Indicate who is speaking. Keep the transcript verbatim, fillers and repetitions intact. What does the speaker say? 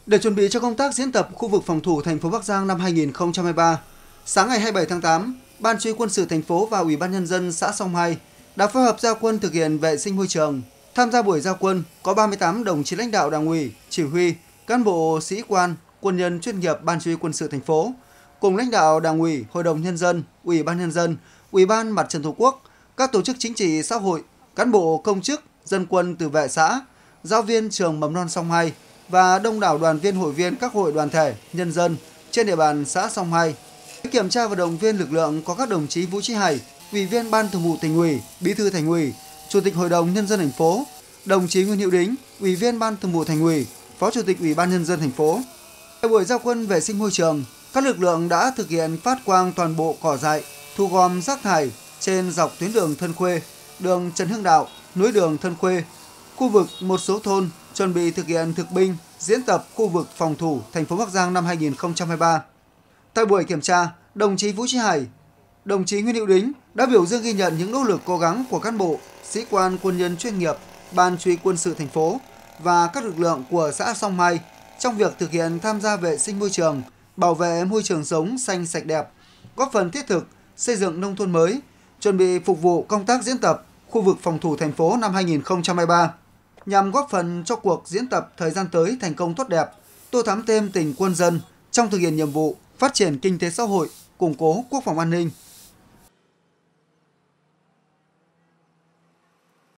Speaker 1: Để chuẩn bị cho công tác diễn tập khu vực phòng thủ thành phố Bắc Giang năm hai nghìn không trăm hai mươi ba, sáng ngày hai mươi bảy tháng tám, Ban Chỉ huy quân sự thành phố và Ủy ban nhân dân xã Song Hai đã phối hợp ra quân thực hiện vệ sinh môi trường. Tham gia buổi ra quân có ba mươi tám đồng chí lãnh đạo Đảng ủy, chỉ huy, cán bộ, sĩ quan, quân nhân chuyên nghiệp Ban Chỉ huy quân sự thành phố, cùng lãnh đạo Đảng ủy, Hội đồng nhân dân, Ủy ban nhân dân, Ủy ban Mặt trận Tổ quốc, các tổ chức chính trị xã hội, cán bộ công chức, dân quân tự vệ xã, giáo viên trường mầm non Song Hai và đông đảo đoàn viên hội viên các hội đoàn thể, nhân dân trên địa bàn xã Song Hai. Kiểm tra và động viên lực lượng có các đồng chí Vũ Chí Hải, Ủy viên Ban Thường vụ Tỉnh ủy, Bí thư Thành ủy, Chủ tịch Hội đồng nhân dân thành phố, đồng chí Nguyễn Hữu Đính, Ủy viên Ban Thường vụ Thành ủy, Phó Chủ tịch Ủy ban nhân dân thành phố. Tại buổi ra quân vệ sinh môi trường, các lực lượng đã thực hiện phát quang toàn bộ cỏ dại, thu gom rác thải trên dọc tuyến đường Thân Khuê, đường Trần Hưng Đạo, nối đường Thân Khuê, khu vực một số thôn chuẩn bị thực hiện thực binh diễn tập khu vực phòng thủ thành phố Bắc Giang năm hai nghìn không trăm hai mươi ba. Tại buổi kiểm tra, đồng chí Vũ Chí Hải, đồng chí Nguyễn Hữu Đính đã biểu dương ghi nhận những nỗ lực cố gắng của cán bộ, sĩ quan quân nhân chuyên nghiệp, Ban Chỉ huy quân sự thành phố và các lực lượng của xã Song Hai trong việc thực hiện tham gia vệ sinh môi trường, bảo vệ môi trường sống xanh sạch đẹp, góp phần thiết thực xây dựng nông thôn mới, chuẩn bị phục vụ công tác diễn tập khu vực phòng thủ thành phố năm hai nghìn không trăm hai mươi ba. Nhằm góp phần cho cuộc diễn tập thời gian tới thành công tốt đẹp, tô thắm thêm tình quân dân trong thực hiện nhiệm vụ phát triển kinh tế xã hội, củng cố quốc phòng an ninh,